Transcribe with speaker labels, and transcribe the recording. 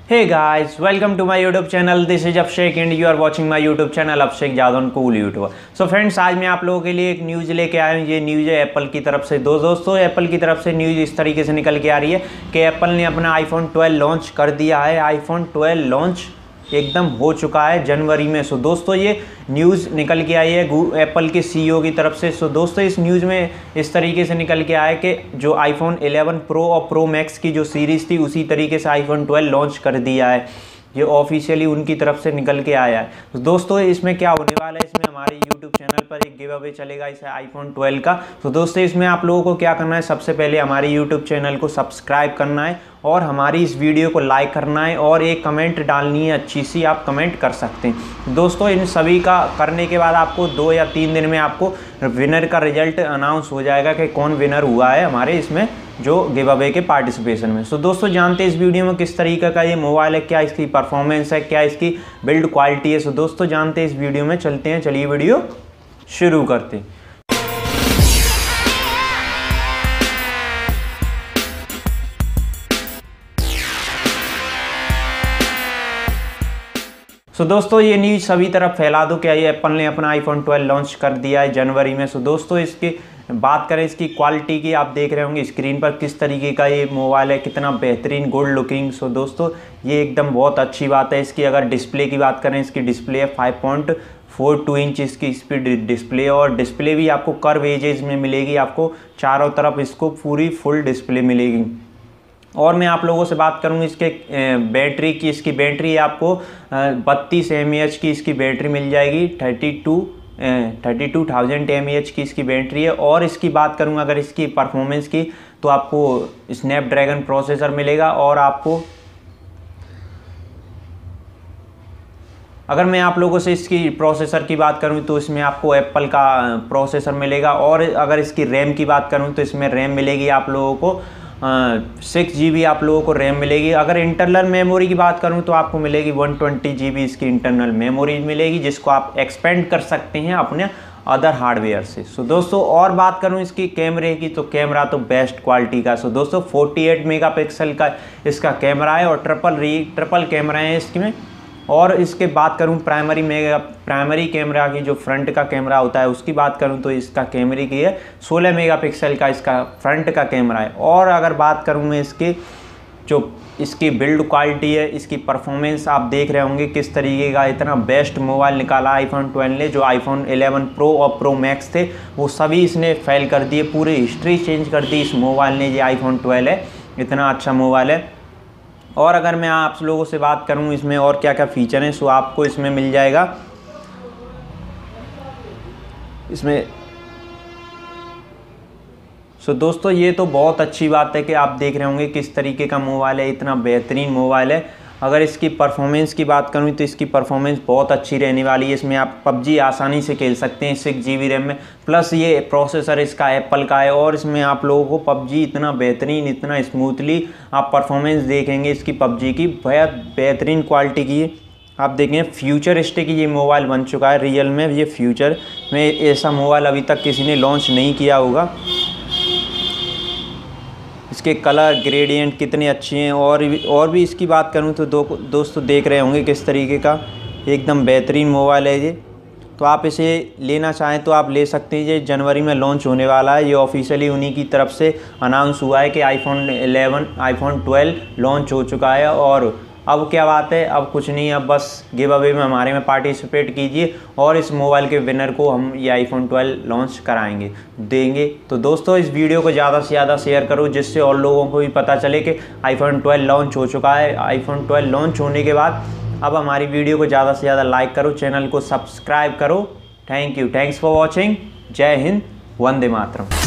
Speaker 1: Hey guys, welcome to my YouTube channel. This is Abhishek and you are watching my YouTube channel Abhishek Jadon Cool YouTuber. So friends, आज मैं आप लोगों के लिए एक news लेके आया हूँ। ये न्यूज़ है एप्पल की तरफ से। दोस्तों एप्पल की तरफ से न्यूज़ इस तरीके से निकल के आ रही है कि एप्पल ने अपना iPhone 12 लॉन्च कर दिया है। iPhone 12 लॉन्च एकदम हो चुका है जनवरी में। सो दोस्तों ये न्यूज़ निकल के आई है एप्पल के CEO की तरफ से। सो दोस्तों इस न्यूज़ में इस तरीके से निकल के आया कि जो iPhone 11 Pro और Pro Max की जो सीरीज़ थी उसी तरीके से iPhone 12 लॉन्च कर दिया है। ये ऑफिशियली उनकी तरफ से निकल के आया है। तो दोस्तों इसमें क्या होने वाला है, इसमें हमारे YouTube चैनल पर एक गिव अवे चलेगा इस iPhone 12 का। तो दोस्तों इसमें आप लोगों को क्या करना है, सबसे पहले हमारे YouTube चैनल को सब्सक्राइब करना है और हमारी इस वीडियो को लाइक करना है और एक कमेंट डालनी है, अच्छी सी आप कमेंट कर सकते हैं। दोस्तों इन सभी का करने के बाद आपको 2 या 3 दिन में आपको विनर का रिजल्ट अनाउंस हो जाएगा कि कौन विनर हुआ है हमारे इसमें जो गिव अवे के पार्टिसिपेशन में। सो दोस्तों जानते हैं इस वीडियो में किस तरीके का ये मोबाइल है, क्या इसकी परफॉर्मेंस है, क्या इसकी बिल्ड क्वालिटी है। सो दोस्तों जानते हैं इस वीडियो में, चलते हैं, चलिए वीडियो शुरू करते हैं। सो दोस्तों ये न्यूज़ सभी तरफ फैला दो क्या ये एप्पल ने अपना iPhone 12 लॉन्च कर दिया है जनवरी में। सो दोस्तों इसकी बात करें इसकी क्वालिटी की, आप देख रहे होंगे स्क्रीन पर किस तरीके का ये मोबाइल है, कितना बेहतरीन गुड लुकिंग। सो दोस्तों ये एकदम बहुत अच्छी बात है। इसकी अगर डिस्प्ले की बात करें, इसकी डिस्प्ले है 5.42 इंच इसकी स्पीड डिस्प्ले और डिस्प्ले भी आपको कर्व एजेस में मिलेगी, आपको चारों तरफ इसको पूरी फुल डिस्प्ले मिलेगी। और मैं आप लोगों से बात करूँ इसके बैटरी की, इसकी बैटरी आपको 32 mAh की इसकी बैटरी मिल जाएगी। 32,000 mAh की इसकी बैटरी है। और इसकी बात करूँ अगर इसकी परफॉर्मेंस की तो आपको स्नैपड्रैगन प्रोसेसर मिलेगा और आपको अगर मैं आप लोगों से इसकी प्रोसेसर की बात करूं तो इसमें आपको एप्पल का प्रोसेसर मिलेगा। और अगर इसकी रैम की बात करूं तो इसमें रैम मिलेगी आप लोगों को 6 GB आप लोगों को रैम मिलेगी। अगर इंटरनल मेमोरी की बात करूं तो आपको मिलेगी 120 GB इसकी इंटरनल मेमोरी मिलेगी, जिसको आप एक्सपेंड कर सकते हैं अपने अदर हार्डवेयर से। सो दोस्तों और बात करूं इसकी कैमरे की तो कैमरा तो बेस्ट क्वालिटी का। सो दोस्तों 48 मेगापिक्सल का इसका कैमरा है और ट्रिपल कैमरा है इसमें। और इसके बात करूं प्राइमरी कैमरा की, जो फ्रंट का कैमरा होता है उसकी बात करूं तो इसका कैमरे की है 16 मेगापिक्सल का इसका फ्रंट का कैमरा है। और अगर बात करूं मैं इसकी बिल्ड क्वालिटी है, इसकी परफॉर्मेंस आप देख रहे होंगे किस तरीके का इतना बेस्ट मोबाइल निकाला iPhone 12 ने। जो iPhone 11 Pro और Pro Max थे वो सभी इसने फेल कर दिए, पूरी हिस्ट्री चेंज कर दी इस मोबाइल ने। ये iPhone 12 है, इतना अच्छा मोबाइल है। और अगर मैं आप लोगों से बात करूं इसमें और क्या क्या फ़ीचर हैं, सो आपको इसमें मिल जाएगा इसमें। सो दोस्तों ये तो बहुत अच्छी बात है कि आप देख रहे होंगे किस तरीके का मोबाइल है, इतना बेहतरीन मोबाइल है। अगर इसकी परफॉर्मेंस की बात करूं तो इसकी परफॉर्मेंस बहुत अच्छी रहने वाली है। इसमें आप PUBG आसानी से खेल सकते हैं 6 GB रैम में, प्लस ये प्रोसेसर इसका एप्पल का है। और इसमें आप लोगों को PUBG इतना बेहतरीन, इतना स्मूथली आप परफॉर्मेंस देखेंगे इसकी PUBG की, बहुत बेहतरीन क्वालिटी की। आप देखें फ्यूचरिस्टिक ये मोबाइल बन चुका है रियल में। ये फ्यूचर में ऐसा मोबाइल अभी तक किसी ने लॉन्च नहीं किया होगा। इसके कलर ग्रेडियंट कितने अच्छे हैं। और भी इसकी बात करूं तो दोस्तों देख रहे होंगे किस तरीके का एकदम बेहतरीन मोबाइल है ये। तो आप इसे लेना चाहें तो आप ले सकते हैं। ये जनवरी में लॉन्च होने वाला है, ये ऑफिशियली उन्हीं की तरफ से अनाउंस हुआ है कि iPhone 12 लॉन्च हो चुका है। और अब क्या बात है, अब कुछ नहीं, अब बस गिव अवे में हमारे में पार्टिसिपेट कीजिए और इस मोबाइल के विनर को हम ये iPhone 12 लॉन्च देंगे। तो दोस्तों इस वीडियो को ज़्यादा से ज़्यादा शेयर करो, जिससे और लोगों को भी पता चले कि iPhone 12 लॉन्च हो चुका है। iPhone 12 लॉन्च होने के बाद अब हमारी वीडियो को ज़्यादा से ज़्यादा लाइक करो, चैनल को सब्सक्राइब करो। Thanks for watching. जय हिंद, वंदे मातरम।